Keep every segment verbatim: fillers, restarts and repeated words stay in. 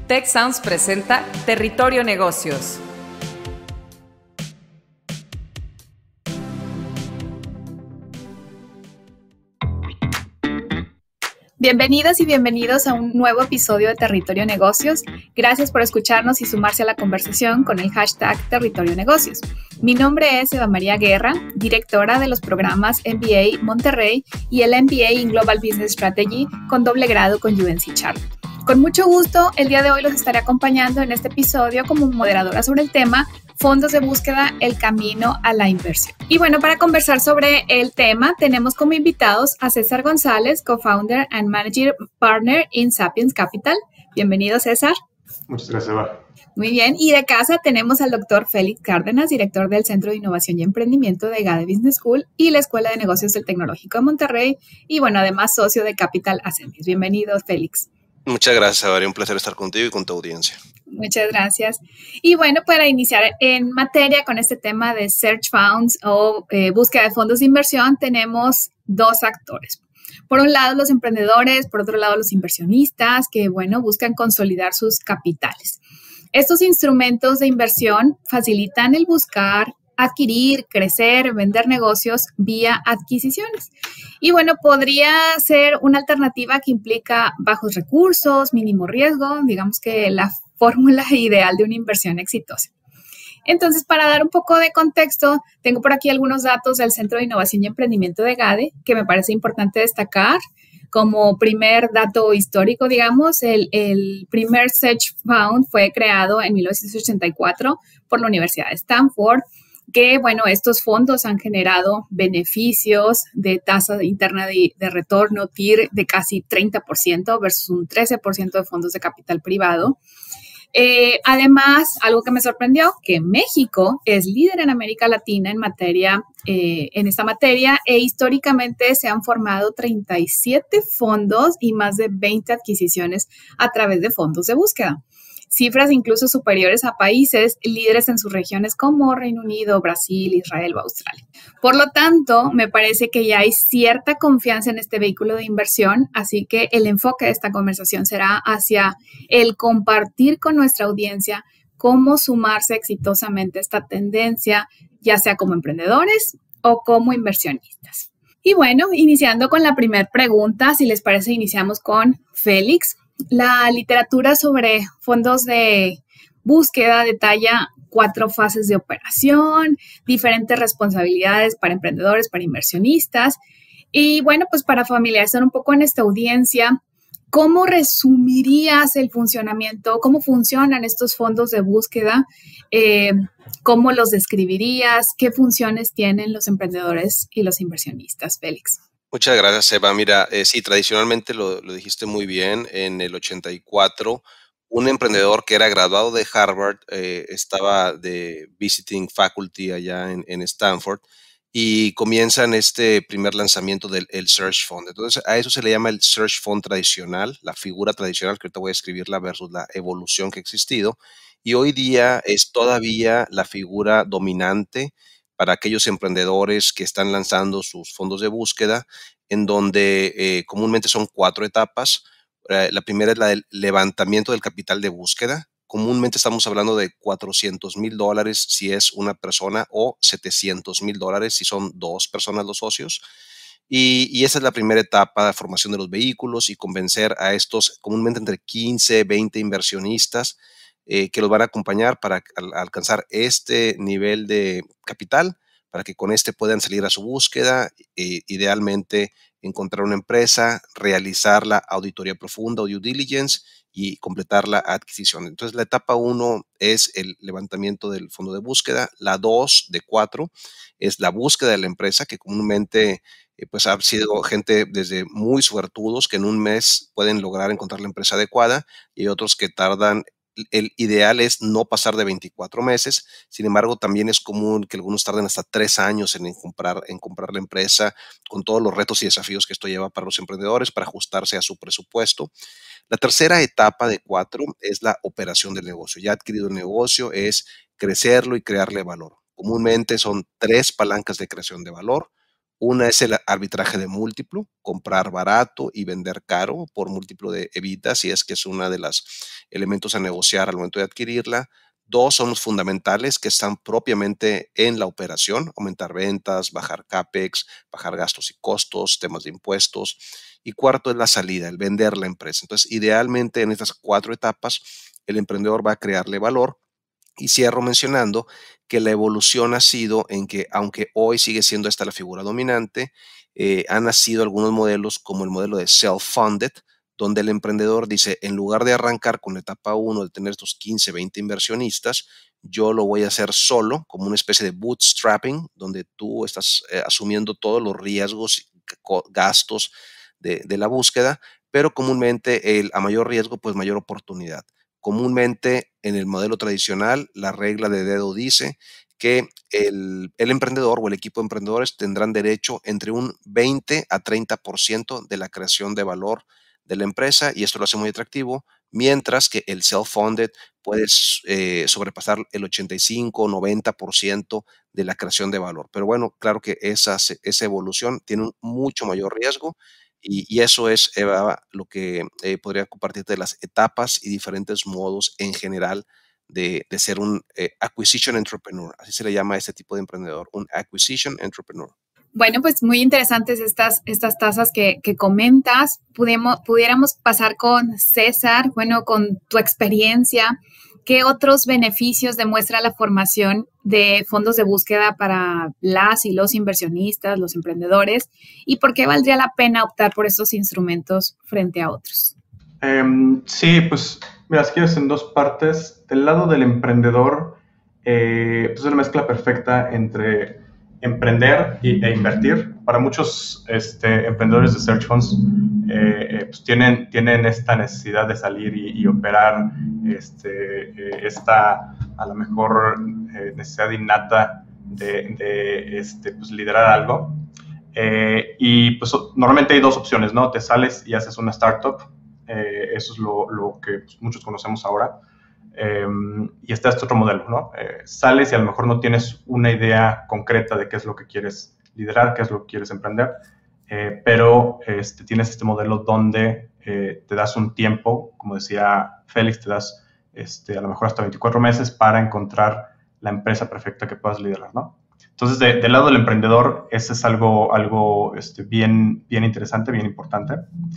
TechSounds presenta Territorio Negocios. Bienvenidas y bienvenidos a un nuevo episodio de Territorio Negocios. Gracias por escucharnos y sumarse a la conversación con el hashtag Territorio Negocios. Mi nombre es Eva María Guerra, directora de los programas M B A Monterrey y el M B A in Global Business Strategy con doble grado con U N C Charlotte. Con mucho gusto, el día de hoy los estaré acompañando en este episodio como moderadora sobre el tema Fondos de búsqueda, el camino a la inversión. Y bueno, para conversar sobre el tema, tenemos como invitados a César González, co-founder and managing partner in Sapiens Capital. Bienvenido, César. Muchas gracias, Eva. Muy bien. Y de casa tenemos al doctor Félix Cárdenas, director del Centro de Innovación y Emprendimiento de GADE Business School y la Escuela de Negocios del Tecnológico de Monterrey. Y bueno, además socio de Capital Ascendis. Bienvenido, Félix. Muchas gracias, Eva. Un placer estar contigo y con tu audiencia. Muchas gracias. Y bueno, para iniciar en materia con este tema de search funds o eh, búsqueda de fondos de inversión, tenemos dos actores. Por un lado, los emprendedores, por otro lado, los inversionistas que, bueno, buscan consolidar sus capitales. Estos instrumentos de inversión facilitan el buscar, adquirir, crecer, vender negocios vía adquisiciones. Y bueno, podría ser una alternativa que implica bajos recursos, mínimo riesgo, digamos que la fórmula ideal de una inversión exitosa. Entonces, para dar un poco de contexto, tengo por aquí algunos datos del Centro de Innovación y Emprendimiento de GADE que me parece importante destacar. Como primer dato histórico, digamos, el, el primer Search Fund fue creado en mil novecientos ochenta y cuatro por la Universidad de Stanford, que, bueno, estos fondos han generado beneficios de tasa interna de, de retorno, T I R, de casi treinta por ciento versus un trece por ciento de fondos de capital privado. Eh, además, algo que me sorprendió, que México es líder en América Latina en materia, eh, en esta materia, e históricamente se han formado treinta y siete fondos y más de veinte adquisiciones a través de fondos de búsqueda. Cifras incluso superiores a países líderes en sus regiones como Reino Unido, Brasil, Israel o Australia. Por lo tanto, me parece que ya hay cierta confianza en este vehículo de inversión, así que el enfoque de esta conversación será hacia el compartir con nuestra audiencia cómo sumarse exitosamente a esta tendencia, ya sea como emprendedores o como inversionistas. Y bueno, iniciando con la primera pregunta, si les parece, iniciamos con Félix. La literatura sobre fondos de búsqueda detalla cuatro fases de operación, diferentes responsabilidades para emprendedores, para inversionistas. Y bueno, pues para familiarizar un poco en esta audiencia, ¿cómo resumirías el funcionamiento? ¿Cómo funcionan estos fondos de búsqueda? Eh, ¿Cómo los describirías? ¿Qué funciones tienen los emprendedores y los inversionistas, Félix? Muchas gracias, Eva. Mira, eh, sí, tradicionalmente lo, lo dijiste muy bien. En el ochenta y cuatro, un emprendedor que era graduado de Harvard eh, estaba de visiting faculty allá en, en Stanford y comienzan este primer lanzamiento del el Search Fund. Entonces, a eso se le llama el Search Fund tradicional, la figura tradicional, que ahorita voy a escribirla versus la evolución que ha existido. Y hoy día es todavía la figura dominante para aquellos emprendedores que están lanzando sus fondos de búsqueda, en donde eh, comúnmente son cuatro etapas. Eh, la primera es la del levantamiento del capital de búsqueda. Comúnmente estamos hablando de cuatrocientos mil dólares si es una persona o setecientos mil dólares si son dos personas los socios. Y, y esa es la primera etapa de formación de los vehículos y convencer a estos comúnmente entre quince, veinte inversionistas Eh, que los van a acompañar para al, alcanzar este nivel de capital, para que con este puedan salir a su búsqueda, e idealmente encontrar una empresa, realizar la auditoría profunda o due diligence y completar la adquisición. Entonces, la etapa uno es el levantamiento del fondo de búsqueda. La dos de cuatro es la búsqueda de la empresa, que comúnmente eh, pues ha sido gente desde muy suertudos que en un mes pueden lograr encontrar la empresa adecuada y otros que tardan. El ideal es no pasar de veinticuatro meses. Sin embargo, también es común que algunos tarden hasta tres años en, en, comprar, en comprar la empresa, con todos los retos y desafíos que esto lleva para los emprendedores para ajustarse a su presupuesto. La tercera etapa de cuatro es la operación del negocio. Ya adquirido el negocio es crecerlo y crearle valor. Comúnmente son tres palancas de creación de valor. Una es el arbitraje de múltiplo, comprar barato y vender caro por múltiplo de EBITDA, si es que es uno de los elementos a negociar al momento de adquirirla. Dos son los fundamentales, que están propiamente en la operación: aumentar ventas, bajar CAPEX, bajar gastos y costos, temas de impuestos. Y cuarto es la salida, el vender la empresa. Entonces, idealmente en estas cuatro etapas, el emprendedor va a crearle valor. Y cierro mencionando que la evolución ha sido en que, aunque hoy sigue siendo esta la figura dominante, eh, han nacido algunos modelos como el modelo de self-funded, donde el emprendedor dice, en lugar de arrancar con la etapa uno, de tener estos quince, veinte inversionistas, yo lo voy a hacer solo, como una especie de bootstrapping, donde tú estás eh, asumiendo todos los riesgos, gastos de, de la búsqueda, pero comúnmente el, a mayor riesgo, pues mayor oportunidad. Comúnmente en el modelo tradicional, la regla de dedo dice que el, el emprendedor o el equipo de emprendedores tendrán derecho entre un veinte a treinta por ciento de la creación de valor de la empresa, y esto lo hace muy atractivo, mientras que el self-funded puede eh, sobrepasar el ochenta y cinco o noventa por ciento de la creación de valor. Pero bueno, claro que esa, esa evolución tiene un mucho mayor riesgo. Y, y eso es, Eva, lo que eh, podría compartirte de las etapas y diferentes modos en general de, de ser un eh, acquisition entrepreneur. Así se le llama a este tipo de emprendedor, un acquisition entrepreneur. Bueno, pues muy interesantes estas, estas tasas que, que comentas. Pudimos, pudiéramos pasar con César, bueno, con tu experiencia. ¿Qué otros beneficios demuestra la formación de fondos de búsqueda para las y los inversionistas, los emprendedores? ¿Y por qué valdría la pena optar por estos instrumentos frente a otros? Um, sí, pues mira, si quieres en dos partes. Del lado del emprendedor, eh, pues es una mezcla perfecta entre emprender y, e invertir. Para muchos este, emprendedores de search funds, eh, eh, pues tienen, tienen esta necesidad de salir y, y operar, este, eh, esta a lo mejor eh, necesidad innata de, de este, pues, liderar algo. Eh, y pues normalmente hay dos opciones, ¿no? Te sales y haces una startup. Eh, eso es lo, lo que pues, muchos conocemos ahora. Eh, y está este otro modelo, ¿no? Eh, sales y a lo mejor no tienes una idea concreta de qué es lo que quieres liderar, qué es lo que quieres emprender, eh, pero este, tienes este modelo donde eh, te das un tiempo, como decía Félix, te das este, a lo mejor hasta veinticuatro meses para encontrar la empresa perfecta que puedas liderar, ¿no? Entonces, de, del lado del emprendedor, ese es algo, algo este, bien, bien interesante, bien importante.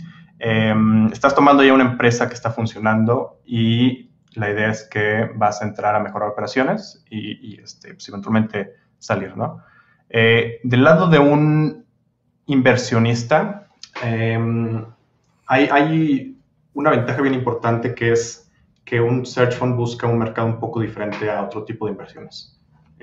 Eh, estás tomando ya una empresa que está funcionando y la idea es que vas a entrar a mejorar operaciones y, y este, pues, eventualmente salir, ¿no? Eh, del lado de un inversionista, eh, hay, hay una ventaja bien importante, que es que un search fund busca un mercado un poco diferente a otro tipo de inversiones.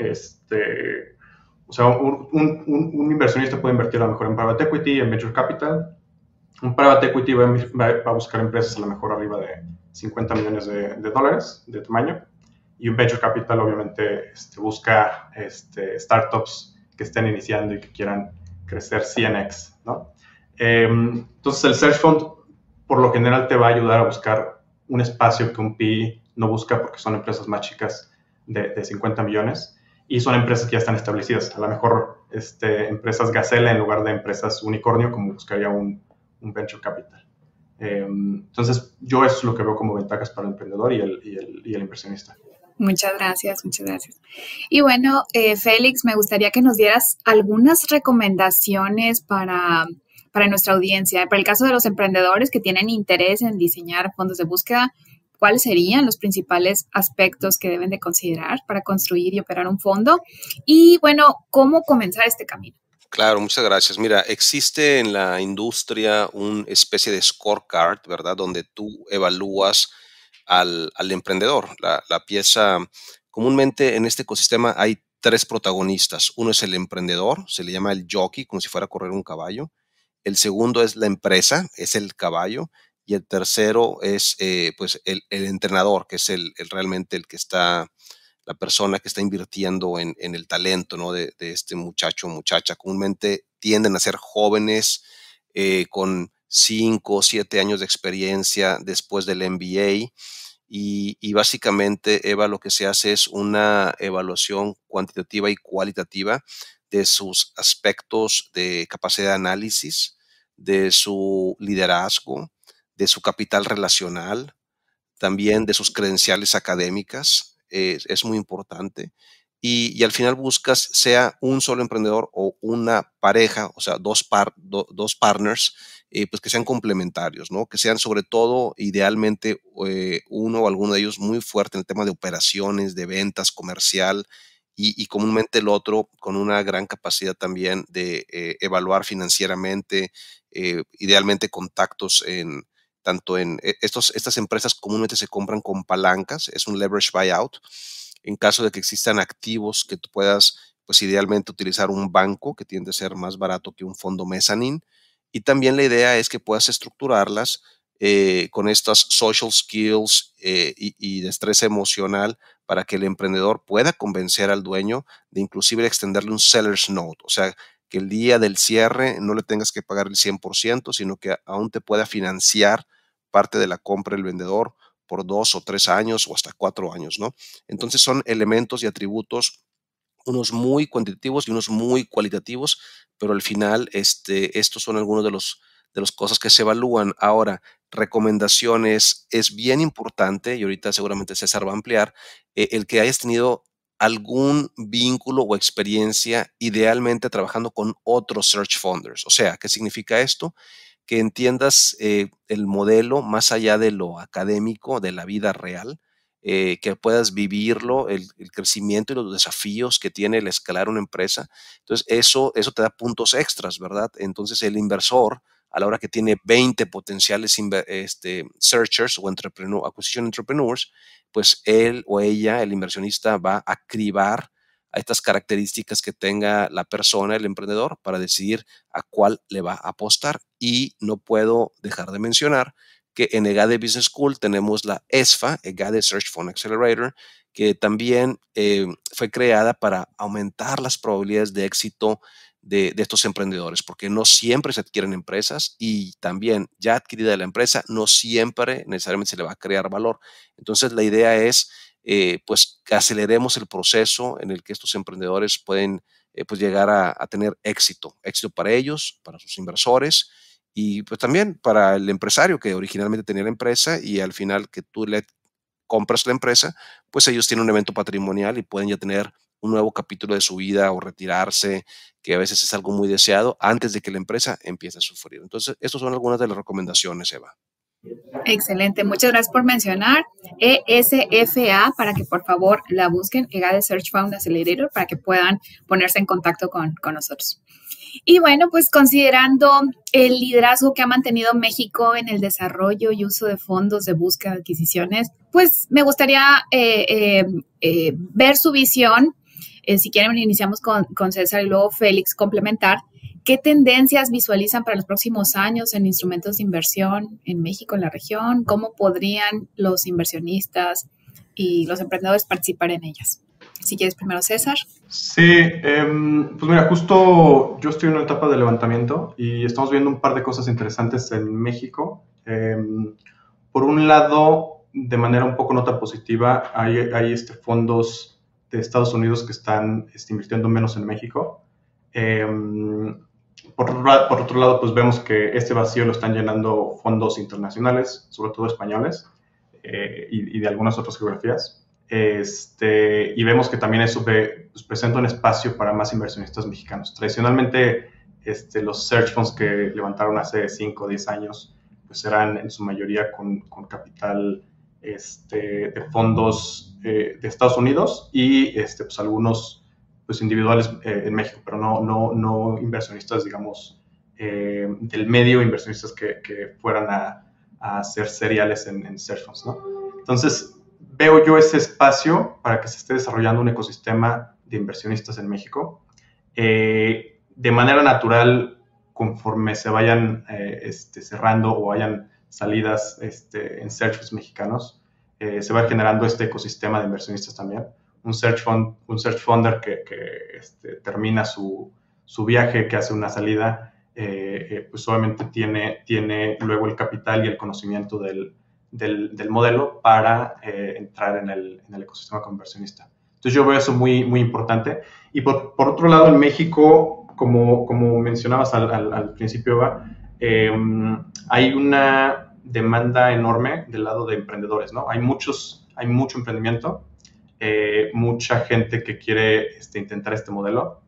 Este, o sea, un, un, un inversionista puede invertir a lo mejor en private equity, en venture capital. Un private equity va, va, va a buscar empresas a lo mejor arriba de cincuenta millones de, de dólares de tamaño, y un venture capital obviamente este, busca este, startups que estén iniciando y que quieran crecer cien equis, ¿no? Eh, entonces el search fund por lo general te va a ayudar a buscar un espacio que un P I no busca, porque son empresas más chicas de, de cincuenta millones y son empresas que ya están establecidas. A lo mejor este, empresas gacela en lugar de empresas unicornio, como buscaría un, un venture capital. Eh, entonces, yo eso es lo que veo como ventajas para el emprendedor y el, y el, y el inversionista. Muchas gracias, muchas gracias. Y bueno, eh, Félix, me gustaría que nos dieras algunas recomendaciones para, para nuestra audiencia. Para el caso de los emprendedores que tienen interés en diseñar fondos de búsqueda, ¿cuáles serían los principales aspectos que deben de considerar para construir y operar un fondo? Y bueno, ¿cómo comenzar este camino? Claro, muchas gracias. Mira, existe en la industria una especie de scorecard, ¿verdad? Donde tú evalúas al, al emprendedor. La, la pieza, comúnmente en este ecosistema hay tres protagonistas. Uno es el emprendedor, se le llama el jockey, como si fuera a correr un caballo. El segundo es la empresa, es el caballo. Y el tercero es eh, pues el, el entrenador, que es el, el realmente el que está, la persona que está invirtiendo en, en el talento, ¿no? de, de este muchacho o muchacha. Comúnmente tienden a ser jóvenes eh, con cinco o siete años de experiencia después del M B A, y, y básicamente, Eva, lo que se hace es una evaluación cuantitativa y cualitativa de sus aspectos de capacidad de análisis, de su liderazgo, de su capital relacional, también de sus credenciales académicas. Eh, es muy importante. Y, y al final buscas sea un solo emprendedor o una pareja, o sea, dos, par, do, dos partners, eh, pues que sean complementarios, ¿no? Que sean sobre todo, idealmente, eh, uno o alguno de ellos muy fuerte en el tema de operaciones, de ventas, comercial, y, y comúnmente el otro con una gran capacidad también de eh, evaluar financieramente, eh, idealmente contactos en tanto en estos, estas empresas comúnmente se compran con palancas, es un leverage buyout. En caso de que existan activos que tú puedas, pues idealmente utilizar un banco que tiende a ser más barato que un fondo mezzanine. Y también la idea es que puedas estructurarlas eh, con estas social skills eh, y, y destreza emocional para que el emprendedor pueda convencer al dueño de inclusive extenderle un seller's note, o sea, que el día del cierre no le tengas que pagar el cien por ciento, sino que aún te pueda financiar parte de la compra del vendedor por dos o tres años o hasta cuatro años, ¿no? Entonces son elementos y atributos, unos muy cuantitativos y unos muy cualitativos, pero al final este, estos son algunos de los de las cosas que se evalúan. Ahora, recomendaciones es bien importante, y ahorita seguramente César va a ampliar, eh, el que hayas tenido algún vínculo o experiencia, idealmente trabajando con otros search funders. O sea, ¿qué significa esto? Que entiendas eh, el modelo más allá de lo académico, de la vida real, eh, que puedas vivirlo, el, el crecimiento y los desafíos que tiene el escalar una empresa. Entonces, eso, eso te da puntos extras, ¿verdad? Entonces, el inversor, a la hora que tiene veinte potenciales este, searchers o entrepreneur, acquisition entrepreneurs, pues él o ella, el inversionista, va a cribar a estas características que tenga la persona, el emprendedor, para decidir a cuál le va a apostar. Y no puedo dejar de mencionar que en EGADE Business School tenemos la E S F A, EGADE Search Fund Accelerator, que también eh, fue creada para aumentar las probabilidades de éxito de, de estos emprendedores, porque no siempre se adquieren empresas y también ya adquirida la empresa, no siempre necesariamente se le va a crear valor. Entonces, la idea es Eh, pues que aceleremos el proceso en el que estos emprendedores pueden eh, pues llegar a, a tener éxito, éxito para ellos, para sus inversores y pues también para el empresario que originalmente tenía la empresa y al final que tú le compras la empresa, pues ellos tienen un evento patrimonial y pueden ya tener un nuevo capítulo de su vida o retirarse, que a veces es algo muy deseado antes de que la empresa empiece a sufrir. Entonces, estas son algunas de las recomendaciones, Eva. Excelente, muchas gracias por mencionar E S F A para que por favor la busquen, EGADE Search Fund Accelerator, para que puedan ponerse en contacto con, con nosotros. Y bueno, pues considerando el liderazgo que ha mantenido México en el desarrollo y uso de fondos de búsqueda de adquisiciones, pues me gustaría eh, eh, eh, ver su visión. Eh, si quieren, iniciamos con, con César y luego Félix complementar. ¿Qué tendencias visualizan para los próximos años en instrumentos de inversión en México, en la región? ¿Cómo podrían los inversionistas y los emprendedores participar en ellas? Si quieres primero, César. Sí, eh, pues mira, justo yo estoy en una etapa de levantamiento y estamos viendo un par de cosas interesantes en México. Eh, por un lado, de manera un poco nota positiva, hay, hay este, fondos de Estados Unidos que están este, invirtiendo menos en México. Eh, Por, por otro lado, pues vemos que este vacío lo están llenando fondos internacionales, sobre todo españoles, eh, y, y de algunas otras geografías. Este, y vemos que también eso ve, pues, presenta un espacio para más inversionistas mexicanos. Tradicionalmente, este, los search funds que levantaron hace cinco o diez años, pues eran en su mayoría con, con capital este, de fondos eh, de Estados Unidos y este, pues, algunos pues, individuales eh, en México, pero no, no, no inversionistas, digamos, eh, del medio, inversionistas que, que fueran a, a ser seriales en, en search funds, ¿no? Entonces, veo yo ese espacio para que se esté desarrollando un ecosistema de inversionistas en México. Eh, de manera natural, conforme se vayan eh, este, cerrando o hayan salidas este, en search funds mexicanos, eh, se va generando este ecosistema de inversionistas también. Un search fund, un search funder que, que este, termina su, su viaje, que hace una salida, eh, eh, pues obviamente tiene, tiene luego el capital y el conocimiento del, del, del modelo para eh, entrar en el, en el ecosistema conversionista. Entonces yo veo eso muy, muy importante. Y por, por otro lado, en México, como, como mencionabas al, al, al principio, Eva, eh, hay una demanda enorme del lado de emprendedores, ¿no? Hay, muchos, hay mucho emprendimiento, eh, mucha gente que quiere este, intentar este modelo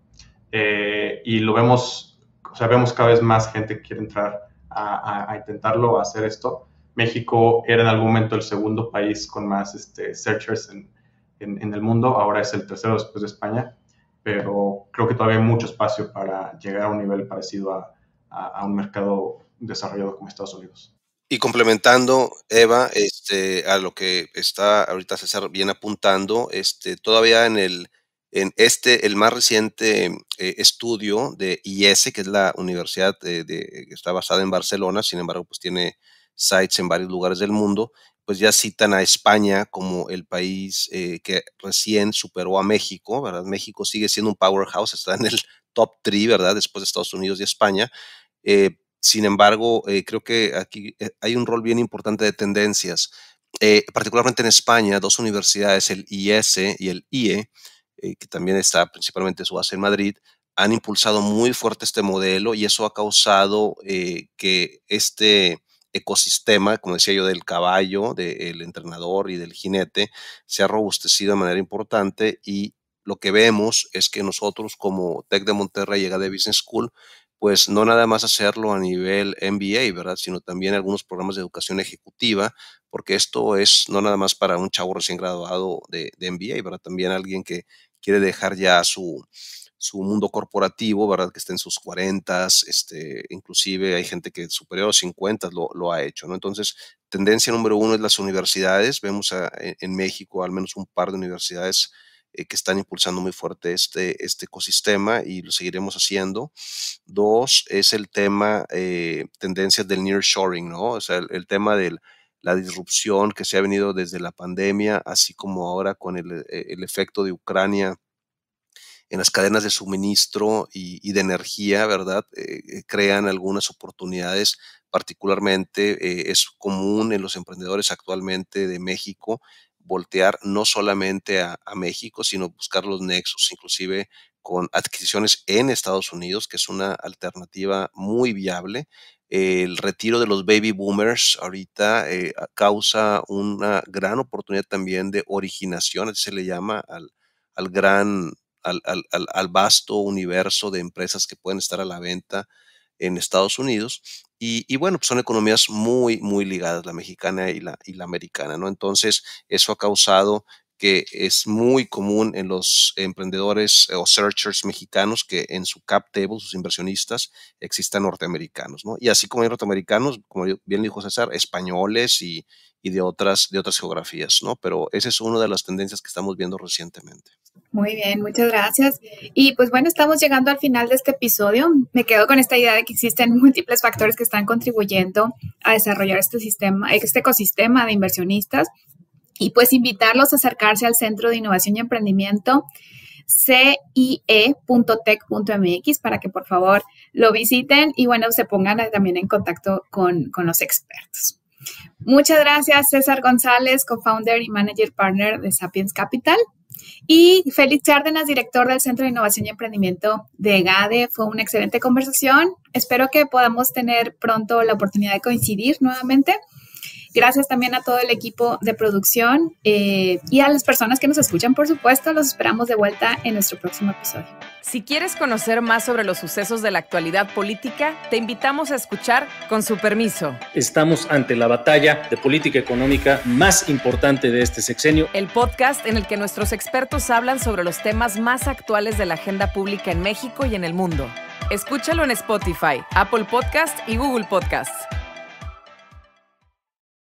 eh, y lo vemos, o sea, vemos cada vez más gente que quiere entrar a, a, a intentarlo, a hacer esto. México era en algún momento el segundo país con más este, searchers en, en, en el mundo, ahora es el tercero después de España, pero creo que todavía hay mucho espacio para llegar a un nivel parecido a, a, a un mercado desarrollado como Estados Unidos. Y complementando, Eva, este, a lo que está ahorita César bien apuntando, este, todavía en el en este, el más reciente eh, estudio de I E S E, que es la universidad de, de, que está basada en Barcelona, sin embargo, pues tiene sites en varios lugares del mundo, pues ya citan a España como el país eh, que recién superó a México, ¿verdad? México sigue siendo un powerhouse, está en el top tres, ¿verdad? Después de Estados Unidos y España. Eh, sin embargo, eh, creo que aquí hay un rol bien importante de tendencias, eh, particularmente en España, dos universidades, el I E S E y el I E, eh, que también está principalmente su base en Madrid, han impulsado muy fuerte este modelo y eso ha causado eh, que este ecosistema, como decía yo, del caballo, del entrenador y del jinete, se ha robustecido de manera importante y lo que vemos es que nosotros como TEC de Monterrey y EGADE Business School, pues no nada más hacerlo a nivel M B A, ¿verdad? Sino también algunos programas de educación ejecutiva, porque esto es no nada más para un chavo recién graduado de, de M B A, ¿verdad? También alguien que quiere dejar ya su, su mundo corporativo, ¿verdad? Que está en sus cuarentas, este, inclusive hay gente que superior a los cincuenta lo, lo ha hecho, ¿no? Entonces, tendencia número uno es las universidades. Vemos a, en, en México al menos un par de universidades eh, que están impulsando muy fuerte este, este ecosistema y lo seguiremos haciendo. Dos, es el tema, eh, tendencias del nearshoring, ¿no? O sea, el, el tema de la disrupción que se ha venido desde la pandemia, así como ahora con el, el efecto de Ucrania en las cadenas de suministro y, y de energía, ¿verdad? Eh, crean algunas oportunidades, particularmente eh, es común en los emprendedores actualmente de México voltear no solamente a, a México, sino buscar los nexos, inclusive con adquisiciones en Estados Unidos, que es una alternativa muy viable. El retiro de los baby boomers ahorita eh, causa una gran oportunidad también de originación, así se le llama al, al gran, al, al, al vasto universo de empresas que pueden estar a la venta en Estados Unidos. Y, y bueno, pues son economías muy, muy ligadas, la mexicana y la, y la americana, ¿no? Entonces, eso ha causado que es muy común en los emprendedores o searchers mexicanos que en su cap table, sus inversionistas, existan norteamericanos, ¿no? Y así como hay norteamericanos, como bien dijo César, españoles y, y de, otras, de otras geografías, ¿no? Pero esa es una de las tendencias que estamos viendo recientemente. Muy bien, muchas gracias. Y pues bueno, estamos llegando al final de este episodio. Me quedo con esta idea de que existen múltiples factores que están contribuyendo a desarrollar este sistema, este ecosistema de inversionistas. Y pues invitarlos a acercarse al Centro de Innovación y Emprendimiento C I E punto tec punto m x para que por favor lo visiten y bueno, se pongan también en contacto con, con los expertos. Muchas gracias, César González, co-founder y manager partner de Sapiens Capital. Y Félix Cárdenas, director del Centro de Innovación y Emprendimiento de EGADE. Fue una excelente conversación. Espero que podamos tener pronto la oportunidad de coincidir nuevamente. Gracias también a todo el equipo de producción eh, y a las personas que nos escuchan, por supuesto. Los esperamos de vuelta en nuestro próximo episodio. Si quieres conocer más sobre los sucesos de la actualidad política, te invitamos a escuchar Con su permiso. Estamos ante la batalla de política económica más importante de este sexenio. El podcast en el que nuestros expertos hablan sobre los temas más actuales de la agenda pública en México y en el mundo. Escúchalo en Spotify, Apple Podcast y Google Podcasts.